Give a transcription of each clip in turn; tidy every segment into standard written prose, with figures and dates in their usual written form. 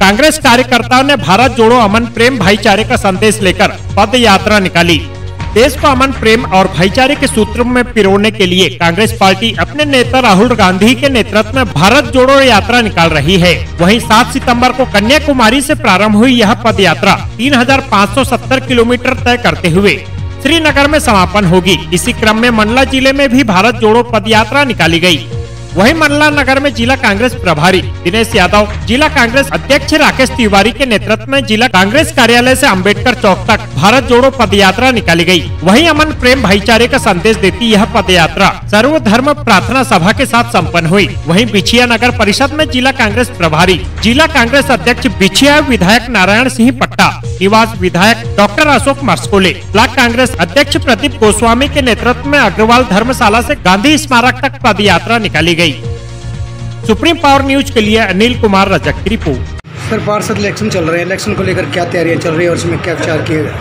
कांग्रेस कार्यकर्ताओं ने भारत जोड़ो अमन प्रेम भाईचारे का संदेश लेकर पद यात्रा निकाली। देश को अमन प्रेम और भाईचारे के सूत्र में पिरोने के लिए कांग्रेस पार्टी अपने नेता राहुल गांधी के नेतृत्व में भारत जोड़ो यात्रा निकाल रही है। वहीं 7 सितंबर को कन्याकुमारी से प्रारंभ हुई यह पद यात्रा 3570 किलोमीटर तय करते हुए श्रीनगर में समापन होगी। इसी क्रम में मंडला जिले में भी भारत जोड़ो पद यात्रा निकाली गई। वहीं मंडला नगर में जिला कांग्रेस प्रभारी दिनेश यादव, जिला कांग्रेस अध्यक्ष राकेश तिवारी के नेतृत्व में जिला कांग्रेस कार्यालय से अंबेडकर चौक तक भारत जोड़ो पद यात्रा निकाली गई। वहीं अमन प्रेम भाईचारे का संदेश देती यह पद यात्रा सर्वधर्म प्रार्थना सभा के साथ संपन्न हुई। वहीं बिछिया नगर परिषद में जिला कांग्रेस प्रभारी, जिला कांग्रेस अध्यक्ष बिछिया विधायक नारायण सिंह पट्टा, निवास विधायक डॉक्टर अशोक मस्कोले, ब्लॉक कांग्रेस अध्यक्ष प्रदीप गोस्वामी के नेतृत्व में अग्रवाल धर्मशाला से गांधी स्मारक तक पद यात्रा निकाली गई। सुप्रीम पावर न्यूज के लिए अनिल कुमार रजक की रिपोर्ट। सर, पार्षद इलेक्शन चल रहे हैं, इलेक्शन को लेकर क्या तैयारियां चल रही है और इसमें क्या विचार किए गए?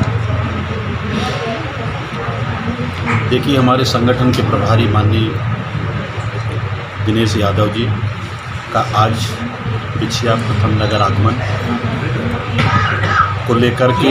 देखिए, हमारे संगठन के प्रभारी माननीय दिनेश यादव जी का आज बिछिया प्रथम नगर आगमन को लेकर के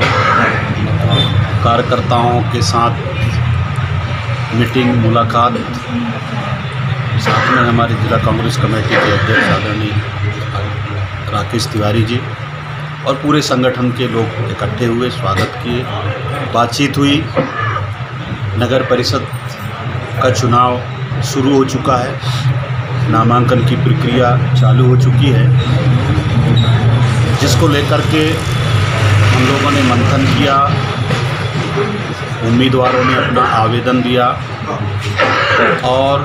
कार्यकर्ताओं के साथ मीटिंग, मुलाकात, साथ में हमारे जिला कांग्रेस कमेटी के अध्यक्ष आदरणीय राकेश तिवारी जी और पूरे संगठन के लोग इकट्ठे हुए, स्वागत किए, बातचीत हुई। नगर परिषद का चुनाव शुरू हो चुका है, नामांकन की प्रक्रिया चालू हो चुकी है, जिसको लेकर के हम लोगों ने मंथन किया, उम्मीदवारों ने अपना आवेदन दिया और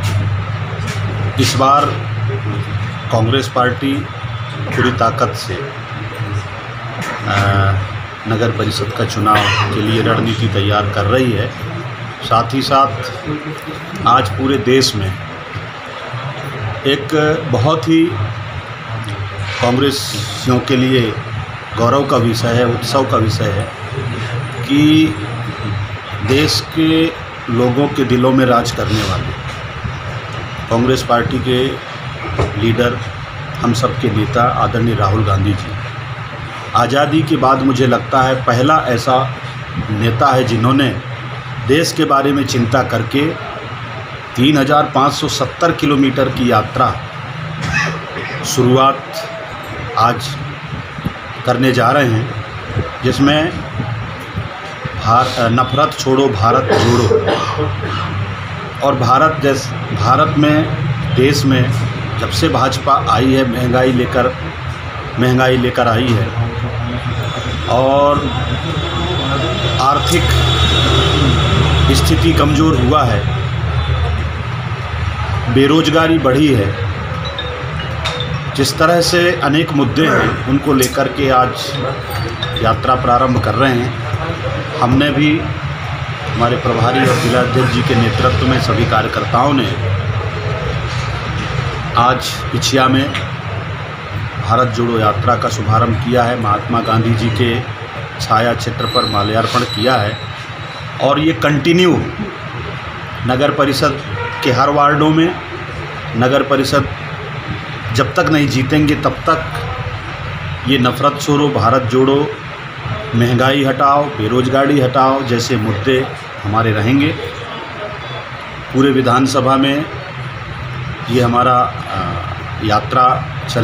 इस बार कांग्रेस पार्टी पूरी ताकत से नगर परिषद का चुनाव के लिए रणनीति तैयार कर रही है। साथ ही साथ आज पूरे देश में एक बहुत ही कांग्रेसियों के लिए गौरव का विषय है, उत्सव का विषय है कि देश के लोगों के दिलों में राज करने वाले कांग्रेस पार्टी के लीडर, हम सब के नेता आदरणीय राहुल गांधी जी आज़ादी के बाद मुझे लगता है पहला ऐसा नेता है जिन्होंने देश के बारे में चिंता करके 3570 किलोमीटर की यात्रा शुरुआत आज करने जा रहे हैं, जिसमें नफरत छोड़ो भारत जोड़ो और भारत में, देश में जब से भाजपा आई है महंगाई लेकर आई है और आर्थिक स्थिति कमज़ोर हुआ है, बेरोजगारी बढ़ी है, जिस तरह से अनेक मुद्दे हैं उनको लेकर के आज यात्रा प्रारंभ कर रहे हैं। हमने भी हमारे प्रभारी और जिला अध्यक्ष जी के नेतृत्व में सभी कार्यकर्ताओं ने आज बिछिया में भारत जोड़ो यात्रा का शुभारंभ किया है। महात्मा गांधी जी के छाया चित्र पर माल्यार्पण किया है और ये कंटिन्यू नगर परिषद के हर वार्डों में, नगर परिषद जब तक नहीं जीतेंगे तब तक ये नफरत छोड़ो भारत जोड़ो, महंगाई हटाओ, बेरोजगारी हटाओ जैसे मुद्दे हमारे रहेंगे। पूरे विधानसभा में ये हमारा यात्रा चल